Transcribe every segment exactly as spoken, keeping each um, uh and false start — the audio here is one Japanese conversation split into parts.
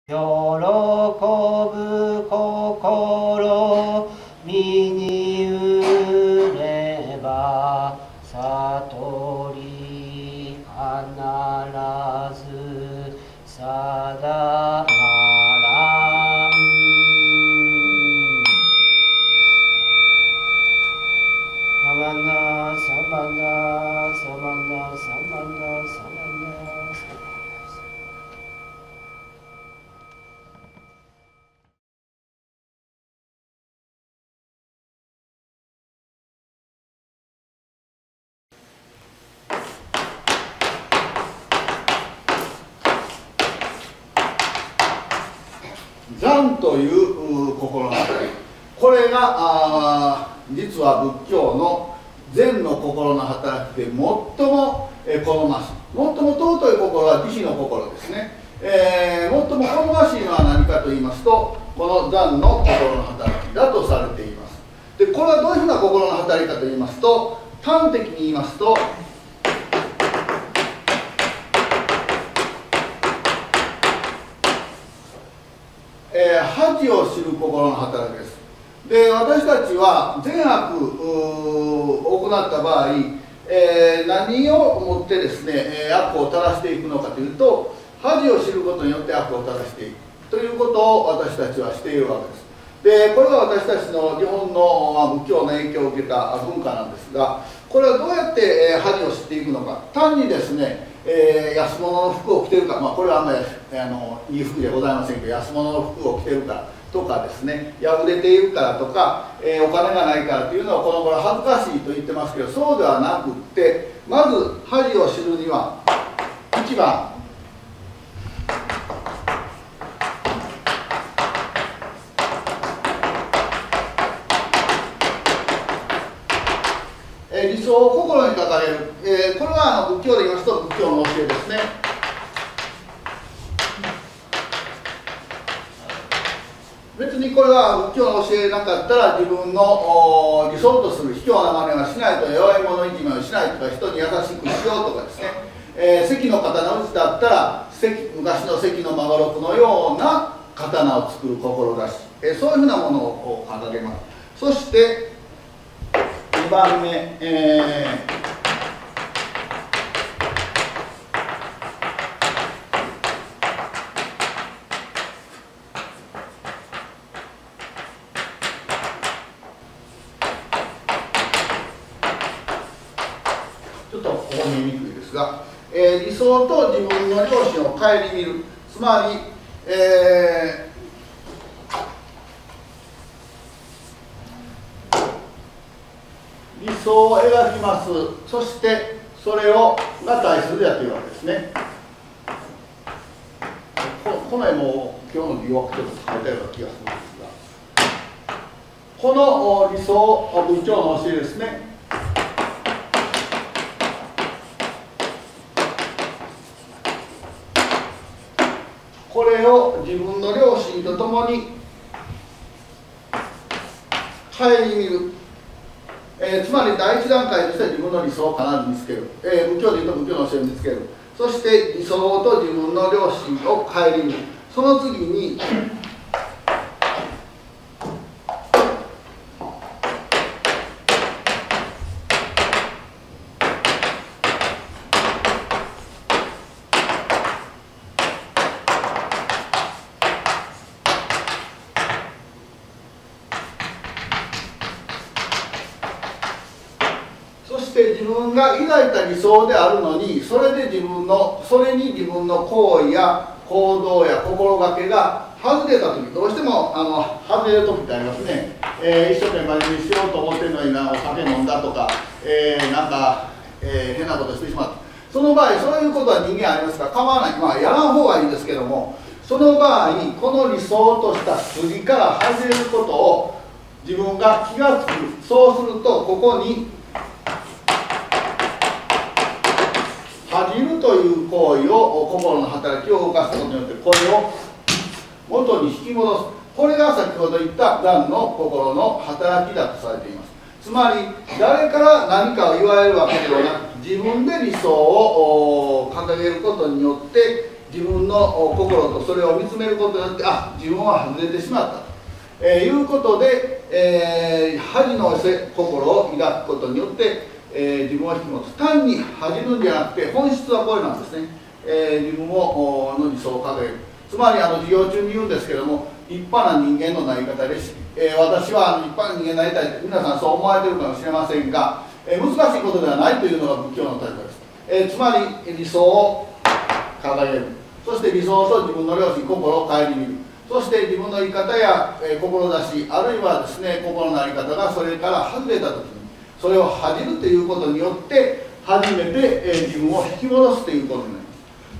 喜ぶ心身にうれば悟り必ず定まらん。サマナサマナサマナサマナサマナサマナ。 残という心の働き、これがあ実は仏教の善の心の働きで最も好ましい、最も尊い心は慈悲の心ですね。えー、最も好ましいのは何かと言いますと、この残の心の働きだとされています。でこれはどういうふうな心の働きかと言いますと、端的に言いますと、えー、恥を知る心の働きです。で私たちは善悪を行った場合、えー、何をもってですね、えー、悪を正していくのかというと、恥を知ることによって悪を正していくということを私たちはしているわけです。でこれが私たちの日本の仏教の影響を受けた文化なんですが、これはどうやって、えー、恥を知っていくのか。単にですね、えー、安物の服を着てるか、まあ、これはあんまりあのいい服ではございませんけど、安物の服を着てるからとかですね、破れているからとか、えー、お金がないからというのはこの頃恥ずかしいと言ってますけど、そうではなくって、まず恥を知るには一番理想を心に掲げる、えー、これはあの仏教で言いますと仏教の教えですね。別にこれは仏教の教えなかったら、自分の理想とする卑怯な真似はしないとか、弱い者いじめをしないとか、人に優しくしようとかですね、えー、関の刀打ちだったら関昔の関の孫六のような刀を作る志、えー、そういうふうなものを掲げます。そしてにばんめ、えーちょっとここ見えにくいですが、えー、理想と自分の良心を顧みる、つまり、えー理想を描きます。そしてそれをが対するやというわけですね。ここの絵も今日の疑惑ちょっと変えたような気がするんですが、この理想、仏教の教えですね。これを自分の良心とともに顧みる。えー、つまり第一段階としては自分の理想を必ず見つける、えー、仏教でいうと仏教の教えを見つける、そして理想と自分の良心を顧みる、その次に自分が抱いた理想であるのに、それで自分のそれに自分の行為や行動や心がけが外れた時、どうしてもあの外れる時ってありますね。えー、一生懸命真面目にしようと思ってるのにな、お酒飲んだとか、えー、なんか、えー、変なことしてしまった。その場合、そういうことは人間ありますから構わない、まあやらん方がいいんですけども、その場合この理想とした筋から外れることを自分が気が付く。そうするとここに恥じるという行為を、心の働きを動かすことによってこれを元に引き戻す。これが先ほど言った残の心の働きだとされています。つまり誰から何かを言われるわけではなく、自分で理想を掲げることによって自分の心とそれを見つめることによって、あ、自分は外れてしまったと、えー、いうことで、えー、恥の心を抱くことによって、えー、自分を引き戻す。単に恥じるんじゃなくて、本質はこれなんですね。えー、自分をの理想を掲げる。つまりあの授業中に言うんですけども、立派な人間のなり方です。えー、私はあの立派な人間になりたいって皆さんそう思われているかもしれませんが、えー、難しいことではないというのが仏教の立場です。えー、つまり理想を掲げる。そして理想と自分の良心、心を顧みる。そして自分の言い方や、えー、志、あるいはですね、心の在り方がそれから外れたときに、それを恥じるということによって、初めて、えー、自分を引き戻すということになります。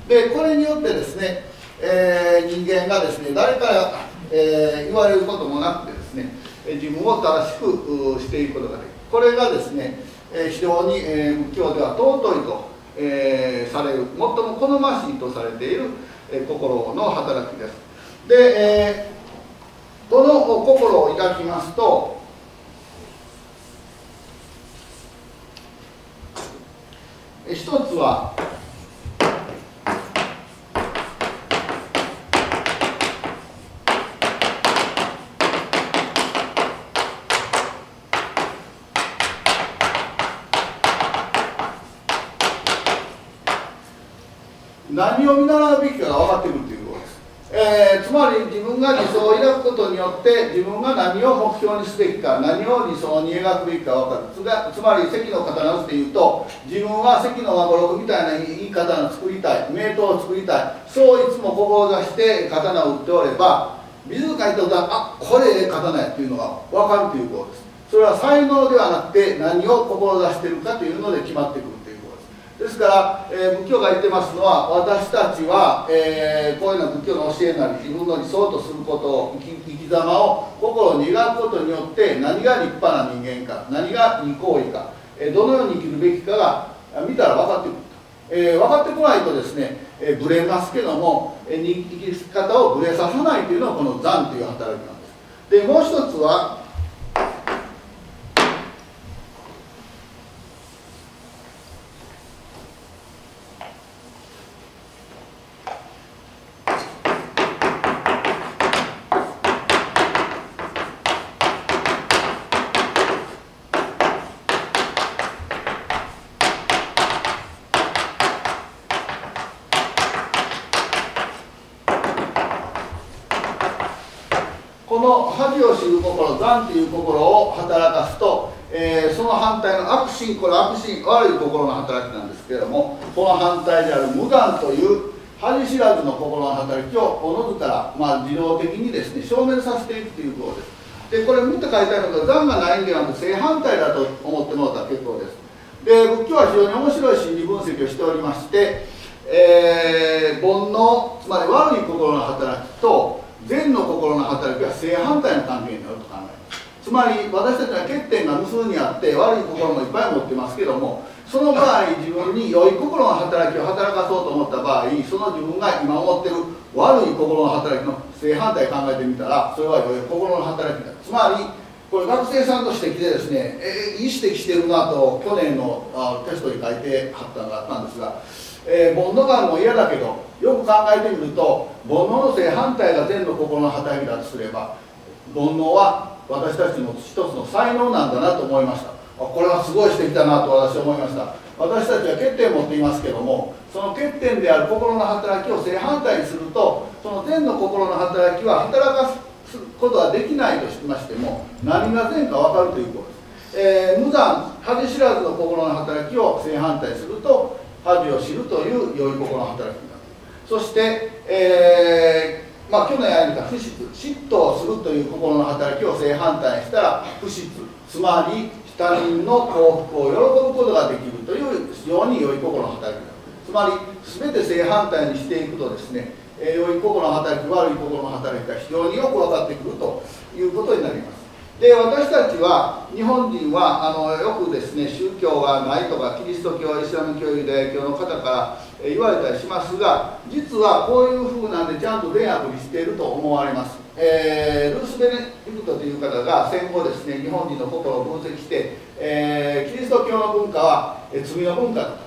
で、これによってですね、えー、人間がですね、誰から、えー、言われることもなくてですね、自分を正しくしていくことができる。これがですね、えー、非常に、えー、仏教では尊いと、えー、される、最も好ましいとされている、えー、心の働きです。で、えー、この心を抱きますと、えー、一つは、何を見習うべきかが分かってくるということです。えー、つまり自分が理想を抱くことによって自分が何を目標にすべきか、何を理想に描くべきか分かる。つまり関の刀でいうと、自分は関の孫六みたいな言い刀を作りたい、名刀を作りたい、そういつも志して刀を打っておれば、美術館に行ったら、あ、これ刀やっていうのが分かるということです。それは才能ではなくて何を志しているかというので決まってくる。ですから、えー、仏教が言ってますのは、私たちは、えー、こういうような仏教の教えなり自分の理想とすることを生き、生き様を心に描くことによって何が立派な人間か、何がいい行為か、えー、どのように生きるべきかが見たら分かってくると、えー、分かってこないとですね、えー、ブレますけども、えー、生き方をブレささないというのはこの残という働きなんです。でもう一つはこの恥を知る心、残という心を働かすと、えー、その反対の悪心、これ悪心、悪い心の働きなんですけれども、この反対である無残という恥知らずの心の働きをおのずから、まあ、自動的にですね、証明させていくということです。で、これ見て書いてあるのが、残がないんではなく正反対だと思ってもらったら結構です。で、仏教は非常に面白い心理分析をしておりまして、えー、煩悩、つまり悪い心の働きと善の心の働きは正反対の関係になると考えます。つまり私たちは欠点が無数にあって悪い心もいっぱい持ってますけども、その場合自分に良い心の働きを働かそうと思った場合、その自分が今持ってる悪い心の働きの正反対考えてみたら、それは良い心の働きだ。つまりこれ学生さんの指摘でですね、えー、いい指摘してるなと去年のあテストに書いてはったのがあったんですが、えー、煩悩があるのも嫌だけど、よく考えてみると煩悩の正反対が善の心の働きだとすれば、煩悩は私たちの一つの才能なんだなと思いました。これはすごい指摘だなと私は思いました。私たちは欠点を持っていますけども、その欠点である心の働きを正反対にすると、その善の心の働きは働かすことはできないとしましても、何が善か分かるということです。えー、無残、恥知らずの心の働きを正反対すると、恥を知るという良い心の働きになる。そして、えーまあ、去年やった不嫉、嫉妬をするという心の働きを正反対にしたら不嫉、つまり他人の幸福を喜ぶことができるという非常に良い心の働きになる。つまり全て正反対にしていくとですね、えー、良い心の働き、悪い心の働きが非常によく分かってくるということになります。で、私たちは日本人はあのよくですね、宗教がないとかキリスト教、イスラム教、ユダヤ教の方から言われたりしますが、実はこういうふうなんでちゃんと善悪にしていると思われます。えー、ルース・ベネディクトという方が戦後ですね、日本人の心を分析して、えー、キリスト教の文化は罪の文化だと。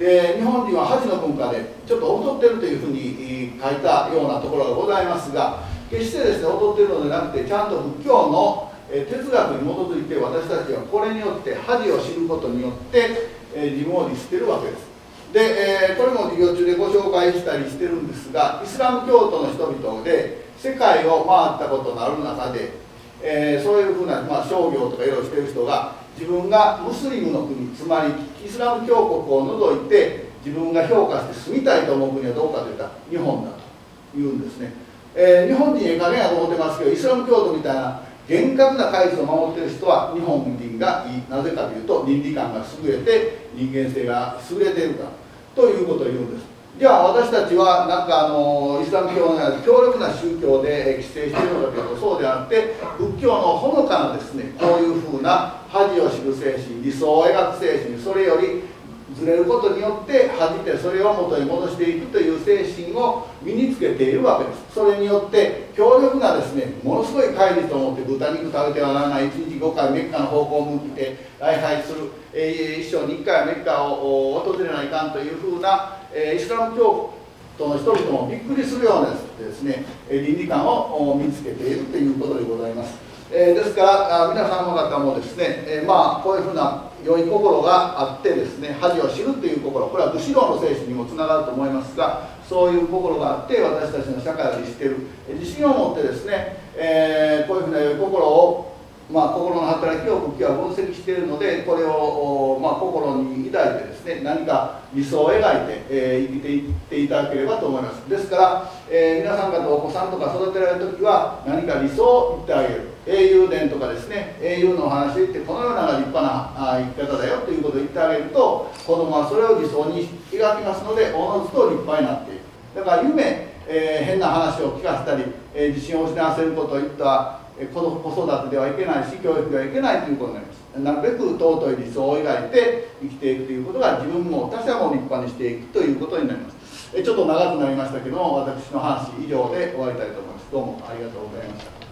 で日本人は恥の文化でちょっと劣ってるというふうに書いたようなところがございますが、決してですね劣っているのでなくて、ちゃんと仏教の哲学に基づいて私たちはこれによって恥を知ることによって自分を律しているわけです。で、これも授業中でご紹介したりしてるんですが、イスラム教徒の人々で世界を回ったことのある中で、えー、そういうふうな、まあ、商業とかいろいろしてる人が、自分がムスリムの国、つまりイスラム教国を除いて自分が評価して住みたいと思う国はどうかといったら日本だというんですね。えー、日本人ええ加減やと思ってますけど、イスラム教徒みたいな厳格な戒律を守っている人は日本人がいい。なぜかというと、倫理観が優れて人間性が優れているからということを言うんです。じゃあ私たちはなんかあのイスラム教のような強力な宗教で規制しているのかというと、そうではなくて、仏教のほのかなですね、こういうふうな恥を知る精神、理想を描く精神、それよりずれることによって恥じてそれを元に戻していくという精神を身につけているわけです。それによって強力なですね、ものすごい戒律を持って豚肉食べてはならない、いちにちごかいメッカの方向を向いて礼拝する、えー、一生にいっかいはメッカを訪れないかんというふうな、えー、イスラム教徒の人々もびっくりするようなですね、倫理観を身につけているということでございます。えー、ですから皆様方もですね、えー、まあこういうふうな良い心があってですね、恥を知るという心、これは武士道の精神にもつながると思いますが、そういう心があって私たちの社会を律している、自信を持ってですね、えー、こういうふうな良い心を、まあ、心の働きを仏教は分析しているので、これを、まあ、心に抱いてですね、何か理想を描いて、えー、生きていっていただければと思います。ですから、えー、皆さん方お子さんとか育てられる時は何か理想を言ってあげる、英雄伝とかですね、英雄のお話で言ってこのような立派な生き方だよということを言ってあげると、子供はそれを理想に描きますので、おのずと立派になっていく。だから夢、えー、変な話を聞かせたり、えー、自信を失わせることを言った子育てではいけないし、教育ではいけないということになります。なるべく尊い理想を描いて生きていくということが、自分も他者も立派にしていくということになります。えちょっと長くなりましたけども、私の話以上で終わりたいと思います。どうもありがとうございました。